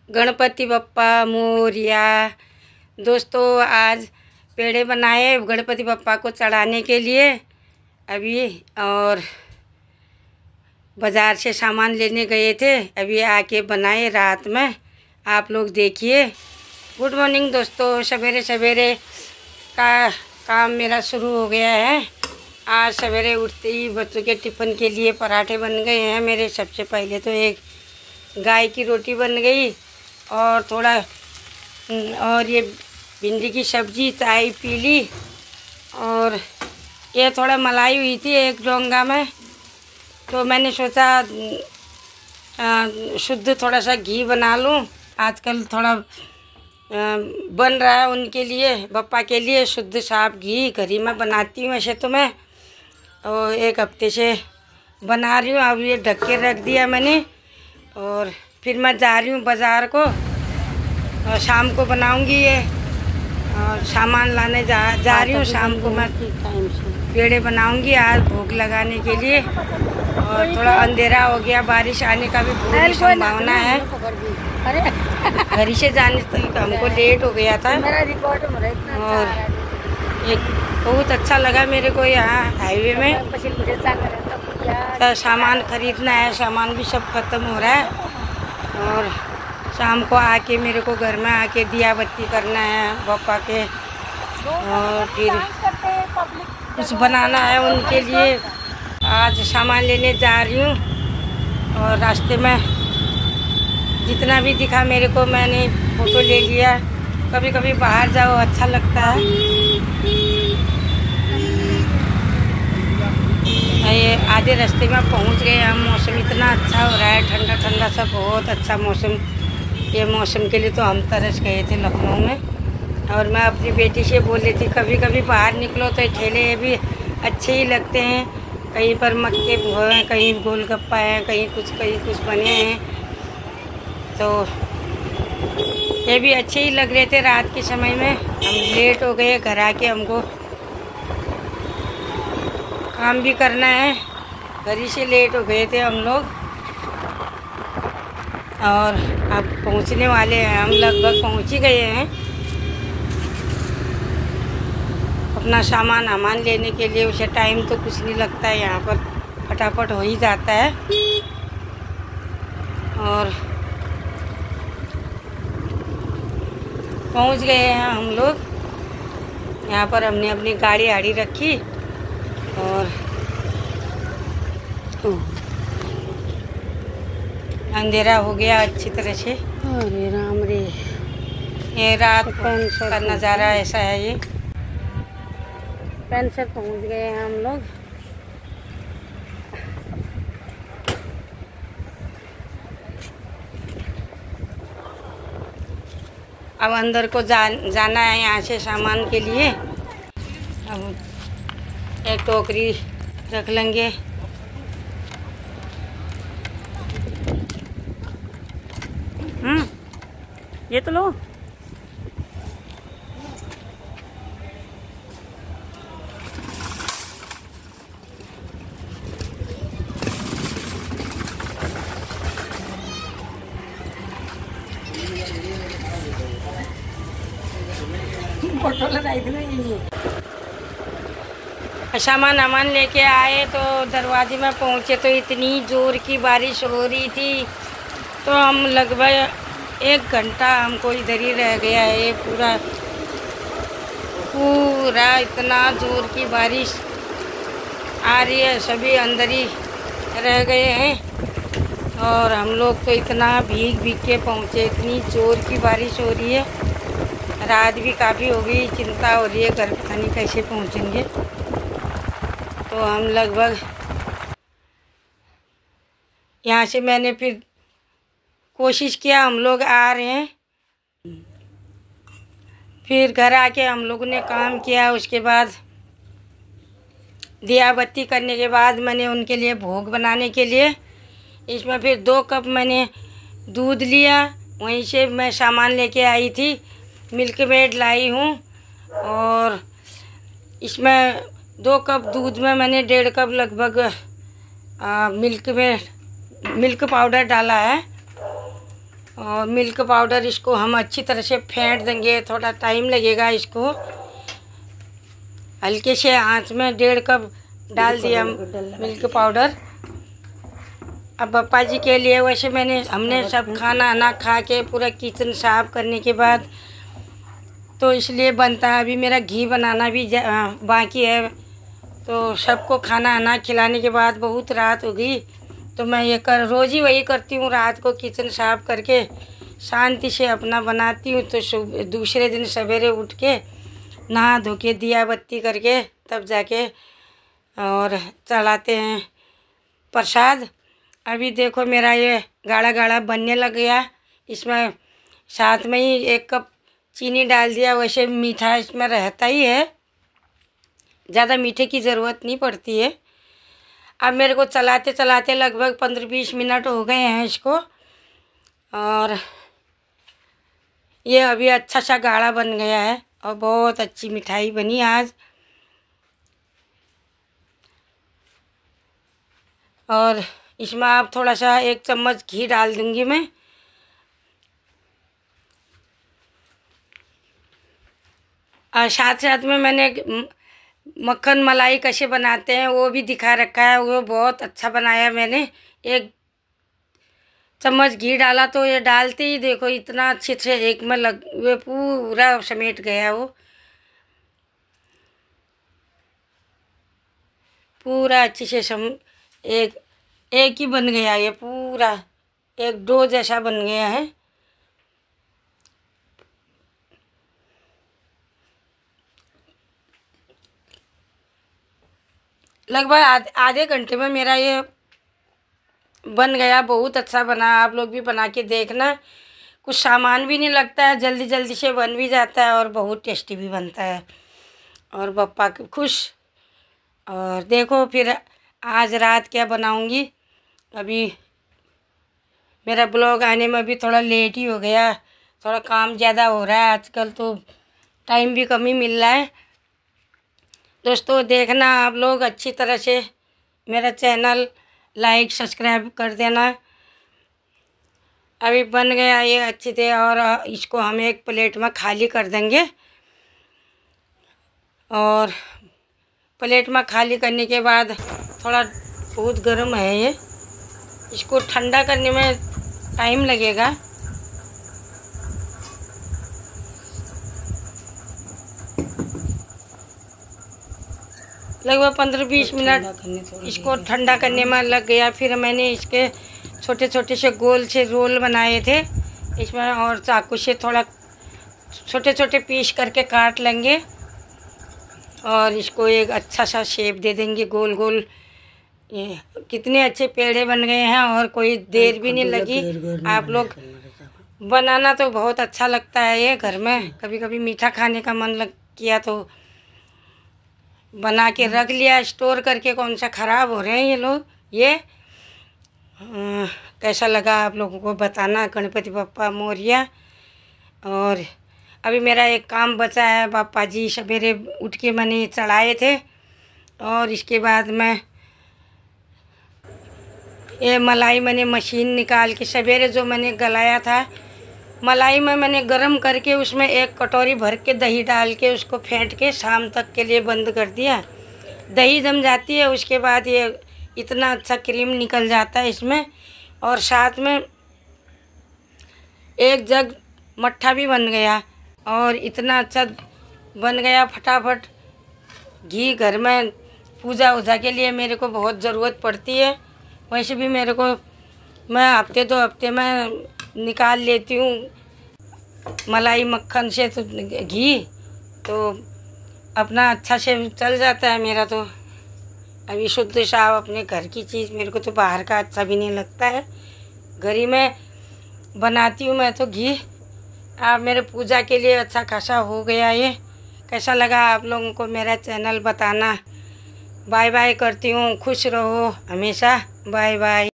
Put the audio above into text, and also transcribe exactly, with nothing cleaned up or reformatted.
गणपति बप्पा मोरिया। दोस्तों आज पेड़े बनाए गणपति बप्पा को चढ़ाने के लिए अभी, और बाज़ार से सामान लेने गए थे, अभी आके बनाए रात में। आप लोग देखिए। गुड मॉर्निंग दोस्तों, सवेरे सवेरे का काम मेरा शुरू हो गया है। आज सवेरे उठते ही बच्चों के टिफ़िन के लिए पराठे बन गए हैं मेरे। सबसे पहले तो एक गाय की रोटी बन गई और थोड़ा और ये भिंडी की सब्ज़ी, चाय पी ली, और ये थोड़ा मलाई हुई थी एक डोंगा में, तो मैंने सोचा आ, शुद्ध थोड़ा सा घी बना लूँ। आजकल थोड़ा आ, बन रहा है उनके लिए, बप्पा के लिए शुद्ध साफ घी घर ही में बनाती हूँ वैसे तो मैं, और एक हफ्ते से बना रही हूँ। अब ये ढक के रख दिया मैंने, और फिर मैं जा रही हूँ बाज़ार को, और शाम को बनाऊँगी ये, और सामान लाने जा जा रही हूँ। शाम को मैं पेड़े बनाऊँगी आज भोग लगाने के लिए। और थोड़ा अंधेरा हो गया, बारिश आने का भी पूरी संभावना है। घर से जाने तक हमको लेट हो गया था। और एक बहुत अच्छा लगा मेरे को यहाँ हाईवे में। तो सामान खरीदना है, सामान भी सब खत्म हो रहा है, और शाम को आके मेरे को घर में आके दिया बत्ती करना है बप्पा के, और फिर कुछ बनाना है उनके लिए। आज सामान लेने जा रही हूँ, और रास्ते में जितना भी दिखा मेरे को मैंने फ़ोटो ले लिया। कभी कभी बाहर जाओ अच्छा लगता है। ये आधे रास्ते में पहुँच गए हम। मौसम इतना अच्छा हो रहा है, ठंडा ठंडा सा, बहुत अच्छा मौसम। ये मौसम के लिए तो हम तरस गए थे लखनऊ में। और मैं अपनी बेटी से बोल रही थी कभी कभी बाहर निकलो तो ठेले भी अच्छे ही लगते हैं। कहीं पर मक्के हैं, कहीं गोलगप्पा हैं, कहीं कुछ कहीं कुछ बने हैं, तो ये भी अच्छे ही लग रहे थे। रात के समय में हम लेट हो गए घर आके, हमको काम भी करना है, घर ही से लेट हो गए थे हम लोग। और अब पहुंचने वाले हैं हम, लगभग पहुंच ही गए हैं। अपना सामान सामान लेने के लिए उसे टाइम तो कुछ नहीं लगता है, यहाँ पर फटाफट हो ही जाता है। और पहुंच गए हैं हम लोग। यहाँ पर हमने अपनी गाड़ी आड़ी रखी, और अंधेरा हो गया अच्छी तरह से। अरे राम रे, ये रात का नज़ारा ऐसा है। ये पेन से पहुँच गए हैं हम लोग। अब अंदर को जा जाना है यहाँ से सामान के लिए। अब एक टोकरी रख लेंगे। हम्म ये तो लो। सामान सामान लेके आए तो दरवाजे में पहुँचे तो इतनी ज़ोर की बारिश हो रही थी, तो हम लगभग एक घंटा हमको इधर ही रह गया है। ये पूरा पूरा इतना ज़ोर की बारिश आ रही है, सभी अंदर ही रह गए हैं। और हम लोग तो इतना भीग भीग के पहुँचे, इतनी ज़ोर की बारिश हो रही है। रात भी काफ़ी हो गई, चिंता हो रही है घर पता नहीं कैसे पहुँचेंगे। तो हम लगभग यहाँ से मैंने फिर कोशिश किया, हम लोग आ रहे हैं। फिर घर आके हम लोगों ने काम किया। उसके बाद दिया बत्ती करने के बाद मैंने उनके लिए भोग बनाने के लिए इसमें फिर दो कप मैंने दूध लिया। वहीं से मैं सामान लेके आई थी, मिल्क मेड लाई हूँ, और इसमें दो कप दूध में मैंने डेढ़ कप लगभग मिल्क में मिल्क पाउडर डाला है। और मिल्क पाउडर इसको हम अच्छी तरह से फेंट देंगे, थोड़ा टाइम लगेगा। इसको हल्के से आंच में डेढ़ कप डाल दिया मिल्क पाउडर। अब पप्पा जी के लिए वैसे मैंने हमने सब खाना आना खा के पूरा किचन साफ करने के बाद तो इसलिए बनता है। अभी मेरा घी बनाना भी बाकी है, तो सबको खाना आना खिलाने के बाद बहुत रात हो गई, तो मैं ये कर रोज़ ही वही करती हूँ। रात को किचन साफ करके शांति से अपना बनाती हूँ, तो दूसरे दिन सवेरे उठ के नहा धो के दिया बत्ती करके तब जाके और चढ़ाते हैं प्रसाद। अभी देखो मेरा ये गाढ़ा गाढ़ा बनने लग गया। इसमें साथ में ही एक कप चीनी डाल दिया। वैसे मीठा इसमें रहता ही है, ज़्यादा मीठे की ज़रूरत नहीं पड़ती है। अब मेरे को चलाते चलाते लगभग पंद्रह बीस मिनट हो गए हैं इसको, और ये अभी अच्छा सा गाढ़ा बन गया है और बहुत अच्छी मिठाई बनी आज। और इसमें आप थोड़ा सा एक चम्मच घी डाल दूंगी मैं। और साथ साथ में मैंने मक्खन मलाई कैसे बनाते हैं वो भी दिखा रखा है, वो बहुत अच्छा बनाया मैंने। एक चम्मच घी डाला तो ये डालते ही देखो इतना अच्छे से एक में लग वे पूरा समेट गया, वो पूरा अच्छे से सम एक एक ही बन गया, ये पूरा एक डो जैसा बन गया है। लगभग आधे घंटे में मेरा ये बन गया, बहुत अच्छा बना। आप लोग भी बना के देखना, कुछ सामान भी नहीं लगता है, जल्दी जल्दी से बन भी जाता है और बहुत टेस्टी भी बनता है। और पप्पा खुश। और देखो फिर आज रात क्या बनाऊंगी। अभी मेरा ब्लॉग आने में भी थोड़ा लेट ही हो गया, थोड़ा काम ज़्यादा हो रहा है आजकल, तो टाइम भी कम ही मिल रहा है। दोस्तों देखना आप लोग अच्छी तरह से मेरा चैनल लाइक सब्सक्राइब कर देना। अभी बन गया ये अच्छी से, और इसको हम एक प्लेट में खाली कर देंगे। और प्लेट में खाली करने के बाद थोड़ा बहुत गर्म है ये, इसको ठंडा करने में टाइम लगेगा। लगभग पंद्रह बीस मिनट इसको ठंडा करने में लग गया। फिर मैंने इसके छोटे छोटे से गोल से रोल बनाए थे इसमें, और चाकू से थोड़ा छोटे छोटे पीस करके काट लेंगे और इसको एक अच्छा सा शेप दे देंगे गोल गोल। ये कितने अच्छे पेड़े बन गए हैं और कोई देर भी नहीं लगी। आप लोग बनाना तो बहुत अच्छा लगता है ये घर में, कभी कभी मीठा खाने का मन लग किया तो बना के रख लिया, स्टोर करके। कौन सा ख़राब हो रहे हैं ये लोग। ये आ, कैसा लगा आप लोगों को बताना। गणपति बप्पा मोरिया। और अभी मेरा एक काम बचा है, पापा जी सवेरे उठ के मैंने चढ़ाए थे, और इसके बाद मैं ये मलाई मैंने मशीन निकाल के सवेरे जो मैंने गलाया था मलाई में मैंने गरम करके उसमें एक कटोरी भर के दही डाल के उसको फेंट के शाम तक के लिए बंद कर दिया। दही जम जाती है उसके बाद ये इतना अच्छा क्रीम निकल जाता है इसमें। और साथ में एक जग मट्ठा भी बन गया और इतना अच्छा बन गया फटाफट। घी घर में पूजा वूजा के लिए मेरे को बहुत ज़रूरत पड़ती है, वैसे भी मेरे को मैं हफ्ते दो हफ्ते में निकाल लेती हूँ मलाई मक्खन से तो घी, तो अपना अच्छा से चल जाता है मेरा। तो अभी शुद्ध साफ अपने घर की चीज़, मेरे को तो बाहर का अच्छा भी नहीं लगता है, घर ही में बनाती हूँ मैं तो घी। आप मेरे पूजा के लिए अच्छा खासा हो गया ये। कैसा लगा आप लोगों को मेरा चैनल बताना। बाय बाय करती हूँ, खुश रहो हमेशा। Bye bye.